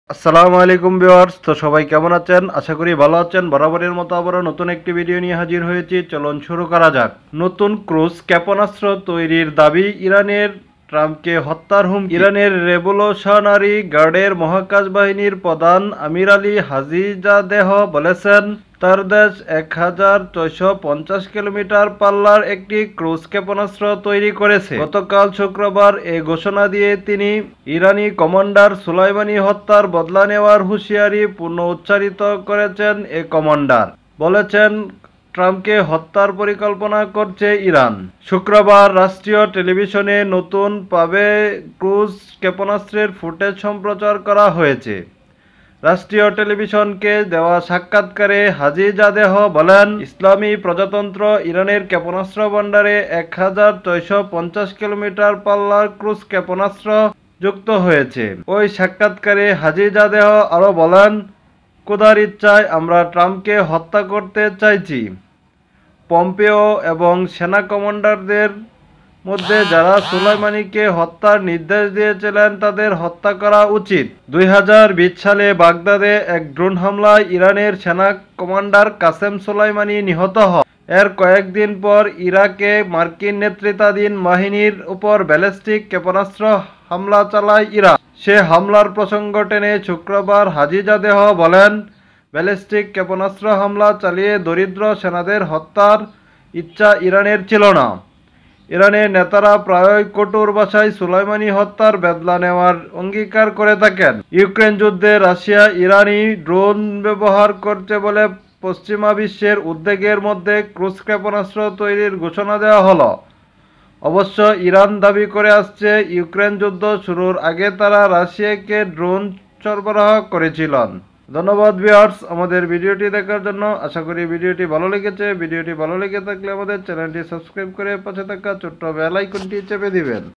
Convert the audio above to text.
আসসালামু আলাইকুম ভিউয়ার্স। তো সবাই কেমন আছেন? আশা করি ভালো আছেন। বরাবরের মতো আবারও নতুন একটি ভিডিও নিয়ে হাজির হয়েছি। চলুন শুরু করা যাক। নতুন ক্রুজ ক্ষেপণাস্ত্র তৈরির দাবি ইরানের, ট্রাম্পকে হত্যার হুমকি। ইরানের রেভলিউশনারি গার্ডের মহাকাশ বাহিনীর প্রধান আমির আলী হাজিজাদেহ বলেছেন, তার দেশ ১,৬৫০ কিলোমিটার পাল্লার একটি ক্রুজ ক্ষেপণাস্ত্র তৈরি করেছে। গতকাল শুক্রবার এ ঘোষণা দিয়ে তিনি ইরানি কমান্ডার সুলাইমানি হত্যার বদলা নেওয়ার হুঁশিয়ারি পুনরুচ্চারিত করেছেন। এ কমান্ডার বলেছেন, ট্রাম্পকে হত্যার পরিকল্পনা করছে ইরান। শুক্রবার রাষ্ট্রীয় টেলিভিশনে নতুন পাবে ক্রুজ ক্ষেপণাস্ত্রের ফুটেজ সম্প্রচার করা হয়েছে। রাষ্ট্রীয় টেলিভিশনকে দেওয়া সাক্ষাৎকারে হাজিজাদেহ বলেন, ইসলামী প্রজাতন্ত্র ইরানের ক্ষেপণাস্ত্র ভান্ডারে ১,৬৫০ কিলোমিটার পাল্লার ক্রুজ ক্ষেপণাস্ত্র যুক্ত হয়েছে। ওই সাক্ষাৎকারে হাজিজাদেহ আরও বলেন, খোদার ইচ্ছায় আমরা ট্রাম্পকে হত্যা করতে চাইছি। পম্পেও এবং সেনা কমান্ডারদের মধ্যে যারা সুলাইমানিকে হত্যার নির্দেশ দিয়েছিলেন তাদের হত্যা করা উচিত। ২০২০ সালে বাগদাদে এক ড্রোন হামলায় ইরানের সেনা কমান্ডার কাসেম সুলাইমানি নিহত হন। এর কয়েকদিন পর ইরাকে মার্কিন নেতৃত্বাধীন বাহিনীর উপর ব্যালিস্টিক ক্ষেপণাস্ত্র হামলা চালায় ইরান। সে হামলার প্রসঙ্গ টেনে শুক্রবার হাজিজাদেহ বলেন, ব্যালিস্টিক ক্ষেপণাস্ত্র হামলা চালিয়ে দরিদ্র সেনাদের হত্যার ইচ্ছা ইরানের ছিল না। ইরানের নেতারা প্রায়ই কঠোর ভাষায় সুলাইমানি হত্যার বদলা নেওয়ার অঙ্গীকার করে থাকেন। ইউক্রেন যুদ্ধে রাশিয়া ইরানি ড্রোন ব্যবহার করছে বলে পশ্চিমা বিশ্বের উদ্বেগের মধ্যে ক্রুজ ক্ষেপণাস্ত্র তৈরির ঘোষণা দেওয়া হলো। অবশ্য ইরান দাবি করে আসছে, ইউক্রেন যুদ্ধ শুরুর আগে তারা রাশিয়াকে ড্রোন সরবরাহ করেছিলেন। ধন্যবাদ ভিউয়ার্স আমাদের ভিডিওটি দেখার জন্য। আশা করি ভিডিওটি ভালো লেগেছে। ভিডিওটি ভালো লেগে থাকলে আমাদের চ্যানেলটি সাবস্ক্রাইব করে পাশে থাকা ছোট্ট বেল আইকনটি চেপে দিবেন।